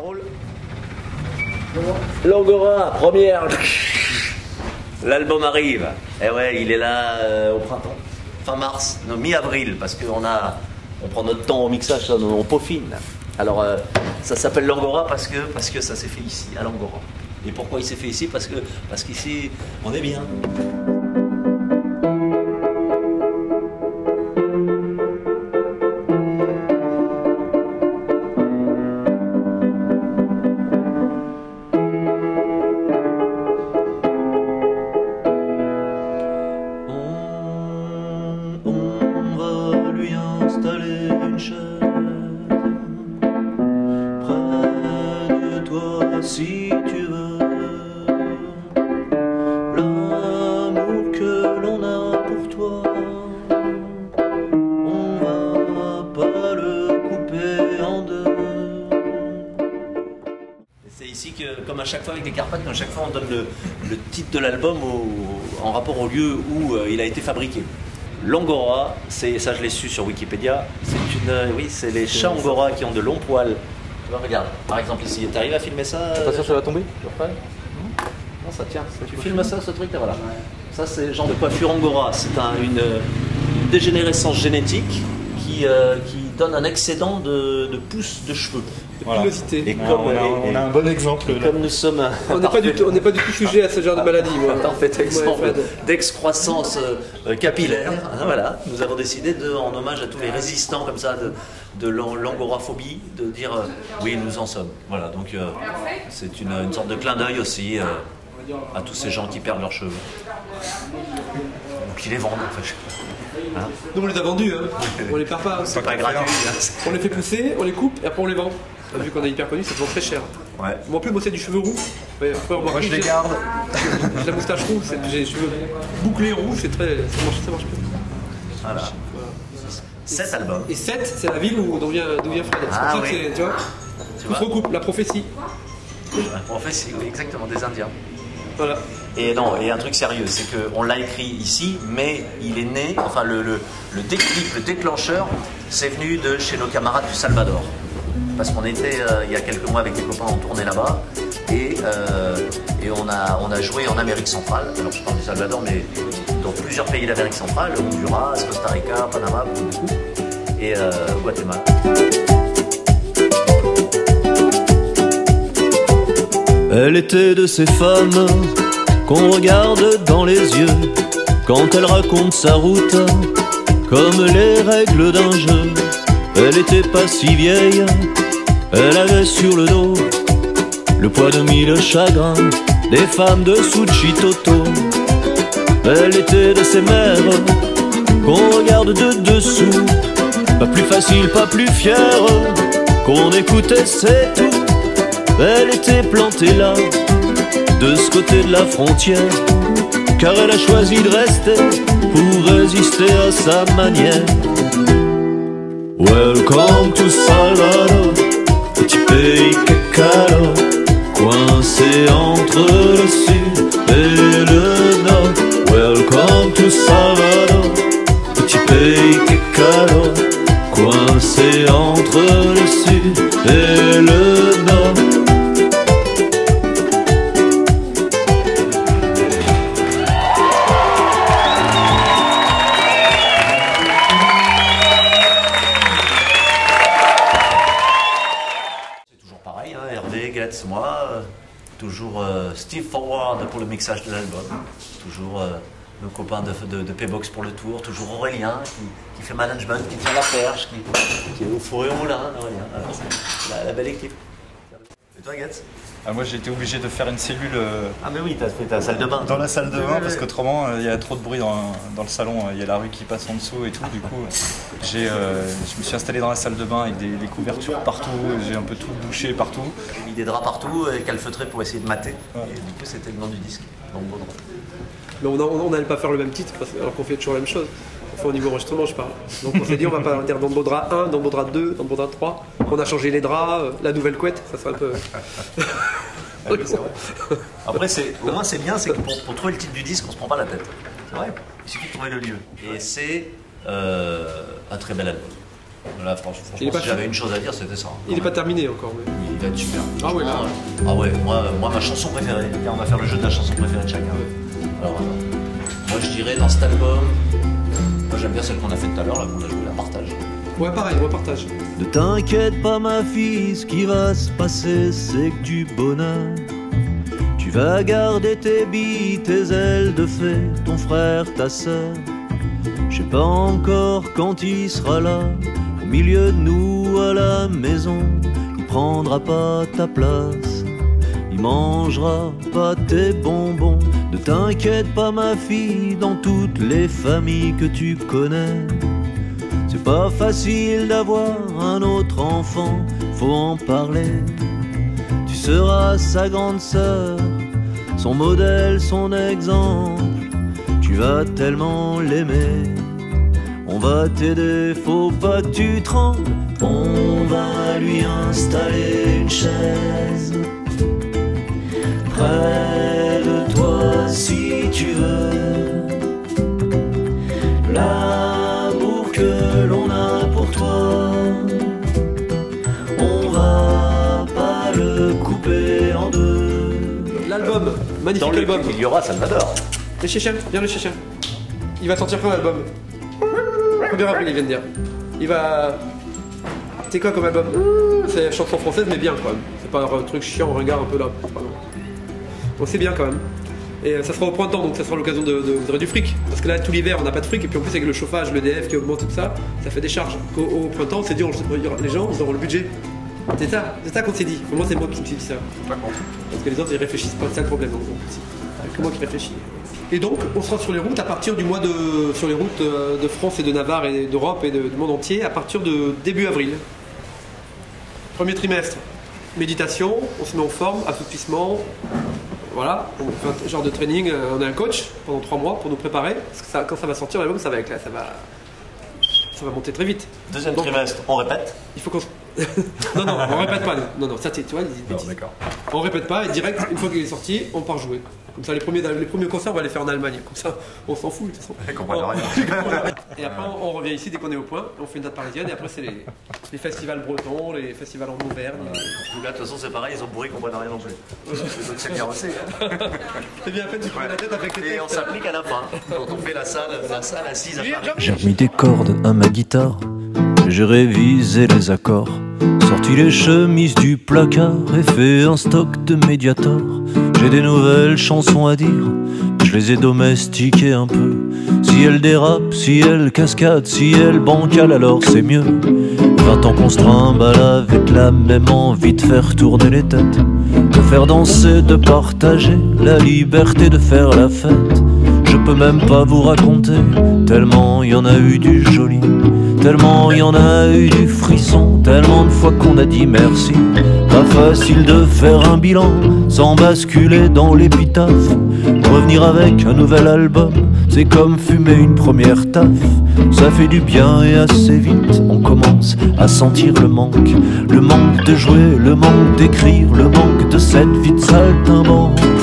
roule. L'Angora, première. L'album arrive. Et ouais, il est là au printemps. Fin mars, non, mi-avril, parce qu'on prend notre temps au mixage, on peaufine. Alors, ça s'appelle l'Angora parce que ça s'est fait ici, à l'Angora. Et pourquoi il s'est fait ici? Parce qu'ici, on est bien. Si tu veux l'amour que l'on a pour toi, on va pas le couper en deux. C'est ici que, comme à chaque fois avec les Carpates, à chaque fois on donne le titre de l'album en rapport au lieu où il a été fabriqué. L'Angora, ça je l'ai su sur Wikipédia, c'est les chats Angora qui ont de longs poils. Regarde, par exemple ici, tu arrives à filmer ça? T'es pas sûr que ça va tomber? Non, ça tient. Tu filmes ça, ce truc là, voilà. Ça, c'est le genre de coiffure Angora. C'est une dégénérescence génétique qui donne un excédent de pousses de cheveux. Voilà. Pilosité. Et comme, on a un bon exemple. Comme nous sommes On n'est pas du tout sujet à ce genre de maladie. Un parfait exemple d'excroissance capillaire. Hein, voilà. Nous avons décidé, en hommage à tous les résistants comme ça de l'angoraphobie, de dire oui, nous en sommes. Voilà, donc c'est une sorte de clin d'œil aussi à tous ces gens qui perdent leurs cheveux. Ou qui les vendent en fait. Hein? Nous on les a vendus, hein. On les perd pas. C'est pas gratuit. Hein. On les fait pousser, on les coupe et après on les vend. Vu qu'on est hyper connu, ça se vend très cher. Ouais. Moi en plus, moi c'est du cheveu roux. Ouais, Moi je les garde. J'ai la moustache roux, j'ai les cheveux bouclés roux, ça marche plus. Voilà. 7 albums. Et 7, c'est la ville d'où vient Fred. C'est pour ça que tu vois, tout se recoupe, la prophétie. La prophétie, oui, exactement, des Indiens. Voilà. Et non, et un truc sérieux, c'est qu'on l'a écrit ici, mais il est né, enfin le déclic, le déclencheur, c'est venu de chez nos camarades du Salvador. Parce qu'on était, il y a quelques mois avec des copains, on tournait là-bas, et on a joué en Amérique centrale. Alors je parle du Salvador, mais dans plusieurs pays d'Amérique centrale, Honduras, Costa Rica, Panama, beaucoup, et Guatemala. Elle était de ces femmes qu'on regarde dans les yeux quand elle raconte sa route comme les règles d'un jeu. Elle était pas si vieille, elle avait sur le dos le poids de 1000 chagrins des femmes de Suchitoto. Elle était de ces mères qu'on regarde de dessous, pas plus facile, pas plus fière, qu'on écoutait c'est tout. Elle était plantée là, de ce côté de la frontière, car elle a choisi de rester pour résister à sa manière. Welcome to Salvador, petit pays cacao, coincé entre le sud et le nord. Welcome to Salvador, petit pays cacao, coincé entre le sud et le nord. Moi, toujours Steve Forward pour le mixage de l'album, toujours nos copains de P-Box pour le tour, toujours Aurélien qui fait management, qui tient la perche, qui est au four et au moulin, Aurélien. Alors, la belle équipe. Et toi, Gatz? Moi j'ai été obligé de faire une cellule ah mais oui, t'as fait ta salle de bain. Dans la salle de bain parce qu'autrement il y a trop de bruit dans le salon, il y a la rue qui passe en dessous et tout. Du coup je me suis installé dans la salle de bain avec des couvertures partout, j'ai un peu tout bouché partout. J'ai mis des draps partout et calfeutré pour essayer de mater. Ouais. Et du coup c'était le nom du disque, donc bon drap. Mais on n'allait pas faire le même titre alors qu'on fait toujours la même chose. Enfin, au niveau enregistrement, je parle. Donc on s'est dit, on va pas dire dans le drap 1, dans le drap 2, dans le drap 3. On a changé les draps, la nouvelle couette, ça serait un peu. Oui, c'est vrai. Après, au moins, c'est bien, c'est que pour trouver le titre du disque, on se prend pas la tête. C'est vrai. Il suffit de trouver le lieu. Et c'est un très bel album. Là, franchement, Il est pas si j'avais une chose à dire, c'était ça. Il n'est pas terminé encore. Mais... Il va être super. Ah ouais, là. Ah ouais, moi ma chanson préférée. Tiens, on va faire le jeu de la chanson préférée de chacun. Alors, moi je dirais dans cet album, moi j'aime bien celle qu'on a faite tout à l'heure, là, qu'on a joué, la Partage. Ouais, pareil, on partage. Ne t'inquiète pas ma fille, ce qui va se passer c'est que du bonheur. Tu vas garder tes billes, tes ailes de fée, ton frère, ta sœur. Je sais pas encore quand il sera là, au milieu de nous à la maison. Il prendra pas ta place, il mangera pas tes bonbons. Ne t'inquiète pas ma fille, dans toutes les familles que tu connais, c'est pas facile d'avoir un autre enfant, faut en parler. Tu seras sa grande sœur, son modèle, son exemple. Tu vas tellement l'aimer, on va t'aider, faut pas que tu trembles. On va lui installer une chaise près de toi si tu veux. L'amour que l'on a pour toi, on va pas le couper en deux. L'album, magnifique Dans le album. il y aura Salvador. Le Chéchien, viens le Chéchien. Il va sortir quand l'album 1er avril, il vient de dire. Il va... C'est quoi comme album? C'est chanson française mais bien quand même. C'est pas un truc chiant, on regarde un peu là. Donc c'est bien quand même. Et ça sera au printemps, donc ça sera l'occasion de du fric. Parce que là, tout l'hiver, on n'a pas de fric. Et puis en plus, avec le chauffage, l'EDF qui augmente, tout ça, ça fait des charges. Au printemps, on s'est dit, les gens, ils auront le budget. C'est ça qu'on s'est dit. Moi, c'est moi qui me suis dit ça. Parce que les autres, ils réfléchissent pas. C'est ça le problème. Donc, c'est que moi qui réfléchis. Et donc, on sera sur les routes à partir du mois de... Sur les routes de France et de Navarre et d'Europe et du monde entier à partir de début avril. Premier trimestre, méditation, on se met en forme, assouplissement. Voilà, on fait un genre de training, on a un coach pendant 3 mois pour nous préparer. Parce que ça, quand ça va sortir, l'album, ça va va monter très vite. Deuxième Donc, trimestre, on répète. Il faut qu'on... non, on répète pas. Non, ça tu vois, D'accord. on répète pas et direct, une fois qu'il est sorti, on part jouer. Comme ça, les premiers concerts, on va les faire en Allemagne. Comme ça, on s'en fout de toute façon. Je comprends rien. Et après, on revient ici dès qu'on est au point. On fait une date parisienne et après, c'est les festivals bretons, les festivals en Auvergne. Là, de toute façon, c'est pareil, ils ont bourré, ils comprennent rien non plus. Les autres, c'est bien aussi. C'est bien fait, tu prends la tête avec les Et on textes. s'applique à la fin. Quand on fait la salle assise à Paris. J'ai remis des cordes à ma guitare, j'ai révisé les accords, sorti les chemises du placard et fait un stock de Mediator. J'ai des nouvelles chansons à dire, je les ai domestiquées un peu. Si elles dérapent, si elles cascadent, si elles bancalent, alors c'est mieux. 20 ans qu'on se trimballe avec la même envie de faire tourner les têtes, de faire danser, de partager la liberté de faire la fête. Je peux même pas vous raconter, tellement y en a eu du joli, tellement y en a eu du frisson, tellement de fois qu'on a dit merci. Pas facile de faire un bilan sans basculer dans l'épitaphe. Revenir avec un nouvel album, c'est comme fumer une première taf. Ça fait du bien et assez vite, on commence à sentir le manque de jouer, le manque d'écrire, le manque de cette vie de saltimbanque.